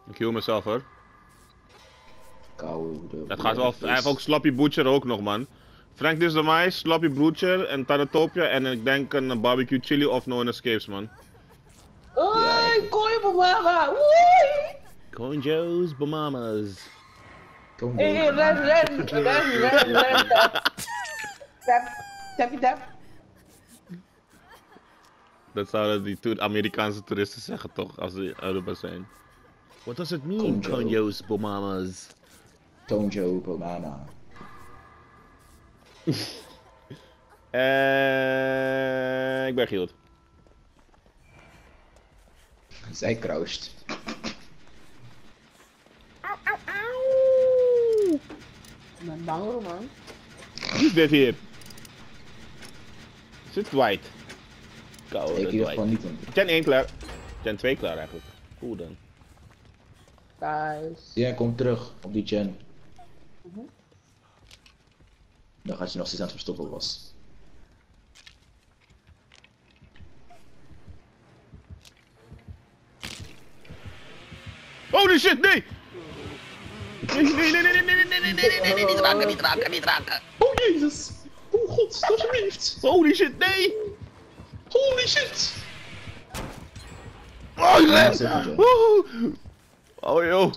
Ik heal mezelf hoor. Koude. Het gaat wel. Hij heeft ook Sloppy Butcher ook nog, man. Frank is de mais, Sloppy Butcher en Taratopia en ik denk een barbecue chili of No One Escapes, man. Oei, kooi mama. Oei. Conjo's Bamamas. Kom Hey, ren. Tap. Dat zouden die Amerikaanse toeristen zeggen toch, als ze in Europa zijn. What does it mean, Conjo. Conjo's Bamamas? Tonjo Banana. Ik ben geheeld. Zij croucht. Ik ben bang hoor, man. Wie is dit hier? Is het Dwight? Koude Ik in ieder geval Dwight. niet aan. Gen 1 klaar. Gen 2 klaar eigenlijk. Cool dan. Guys. Ja, kom terug op die gen. Dan gaat je nog steeds aan het verstoppen was. Holy shit, nee! Nee, niet raken. Oh jezus! Oh god, alsjeblieft! Holy shit, nee! Holy shit! Oh, ik Ja, ren! zit er. Oh, joh.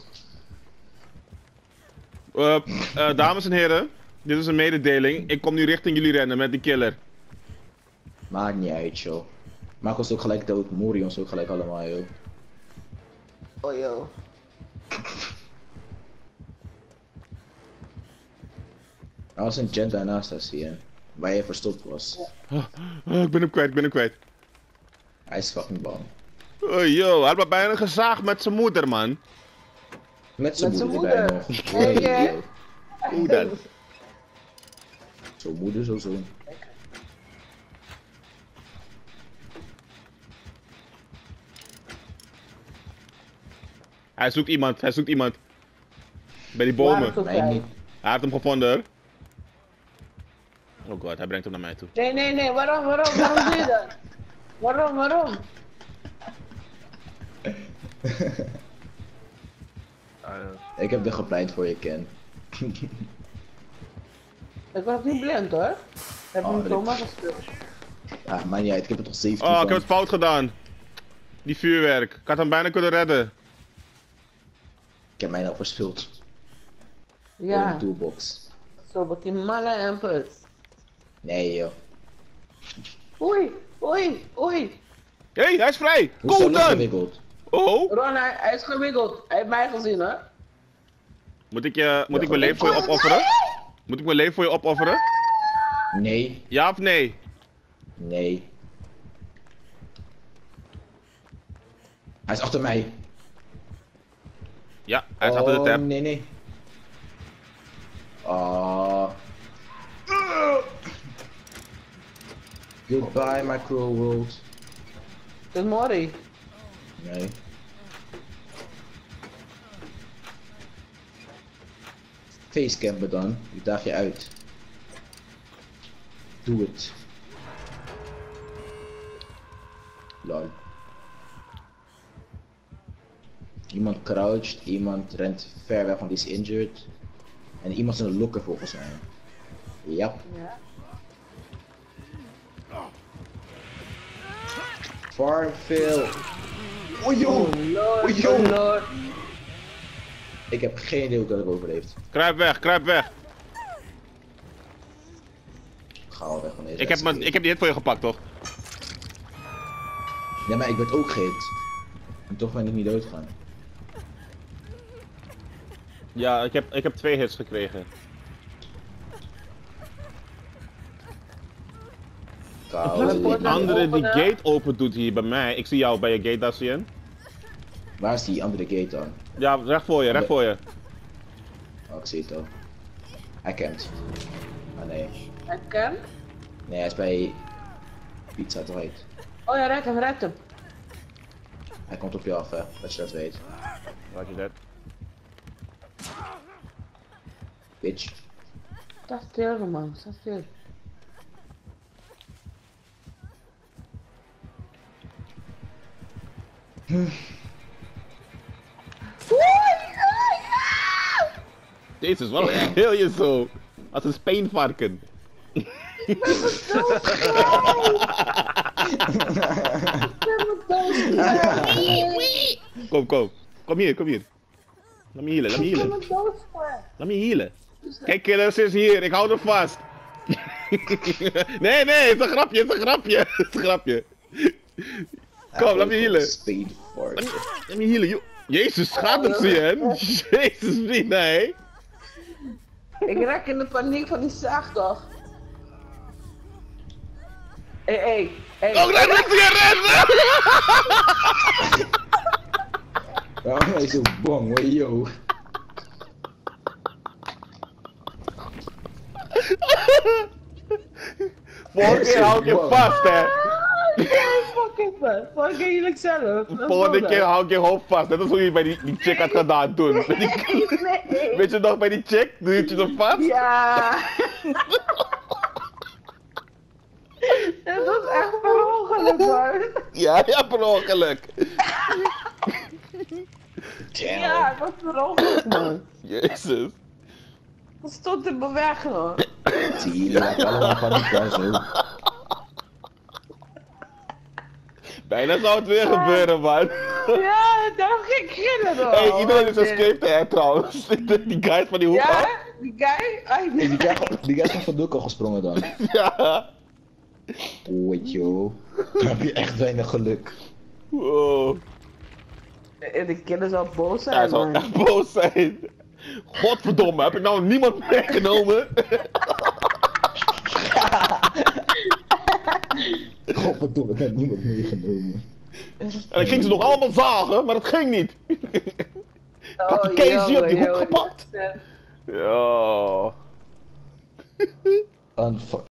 Dames en heren, dit is een mededeling. Ik kom nu richting jullie rennen met die killer. Maakt niet uit, joh. Maak ons ook gelijk dood. Mori ons ook gelijk allemaal, joh. Oh joh. Er was een gen daarnaast, als zie je. Waar je verstopt was. Ik ben hem kwijt. Hij is fucking bang. Oh, joh, hij had me bijna gezaagd met zijn moeder, man. Met zijn Met moeder zijn erbij moeder. nog. Hey, Hey, hè? joh. Hoe dan? Zo moeder, zo zoon. Hij zoekt iemand. Bij die Waar bomen. zoekt Nee, hij? niet. Hij heeft hem gevonden, hoor. Oh god, hij brengt hem naar mij toe. Nee, waarom doe je dat? Waarom? Ik heb er gepleit voor je, Ken. Ik was niet blind hoor. Ik heb Oh, hem dit- zomaar gespeeld. Ja, maar niet uit. Ik heb er toch 17 Oh, ik van. heb het fout gedaan. Die vuurwerk. Ik had hem bijna kunnen redden. Ik heb mij nou verspild. Voor Ja, een toolbox. zo met die malle en puls. Nee, joh. Oei. Hé, hij is vrij. Hoe is Cool dat nog dan. gewikkeld? Oh, Ron, hij is gewikkeld. Hij heeft mij gezien hè. moet ik mijn leven voor je opofferen? Moet ik mijn leven voor je opofferen? Nee. Ja of nee? Nee. Hij is achter mij. Ja, hij is achter de tab. Nee. Oh. Goodbye, my cruel world. Het is Mori. Nee. Facecampen dan. Ik daag je uit. Doe het. Lol. Iemand croucht, iemand rent ver weg, want die is injured. En iemand is in de lokker volgens mij. Ja. Ja. Farmville. Oh joh. Lord, Oh, joh. Lord. Ik heb geen idee hoe dat ik overleefd. Kruip weg. Ga al weg van deze Ik heb die hit voor je gepakt, toch? Nee, maar ik werd ook gehit. En toch ben ik niet doodgaan. Ja, ik heb 2 hits gekregen. Koud. Die andere die gate open doet hier bij mij. Ik zie jou bij je gate, Dacian. Waar is die andere gate dan? Ja, recht voor je. Oh, ik zie het al. Hij campt. Ah nee. Hij kan? Nee, hij is bij Pizza Dwight. Oh ja, red hem. Hij komt op je af, hè, dat je dat weet. Roger that. Bitch. Sta stil man, sta stil. Deze is wel heel je zo. Als een speenvarken. Kom, kom. Kom hier, kom hier. Laat me healen, laat me healen. Laat me healen. Kijk, killers is hier. Ik hou er vast. Nee, nee, het is een grapje, het is een grapje. Het is een grapje. Kom, laat me healen. Laat me healen, joh. Jezus, gaat het zie je? Jezus, vriend, nee. Ik raak in de paniek van die zaagtocht. Hé. Oh, daar ligt hij rennen! Waarom ben je zo bang, hoor, yo? Volgende keer hou ik je vast, hè. Fuck jullie zelf. Volgende keer hou ik je hoofd vast. Net als hoe je bij die chick had gedaan toen. Nee. Weet je nog bij die chick? Doe je zo vast? Ja. Dat was echt per ongeluk, hoor. Ja, ja, per ongeluk. Ja, het was per ongeluk, man. Jezus. Dat stond in mijn weg, hoor. Zie je, jullie raken allemaal paniek daar zo. Bijna zou het weer gebeuren, man. Ja, daarom ging ik gillen, hoor. Hey, iedereen is escaped, hè, trouwens. Die guys van die hoek Ja, af. die guy? Hey, die guy is van Doek al gesprongen dan. Ja. Oei, joh. Dan heb je echt weinig geluk. Wow. En de kinderen zou boos zijn, Hij zou man. echt boos zijn. Godverdomme, heb ik nou niemand meegenomen? Godverdomme, ik heb niemand meegenomen. En ik ging ze nog allemaal zagen, maar dat ging niet. Had die Casey op die hoek gepakt? Ja. Unfuck.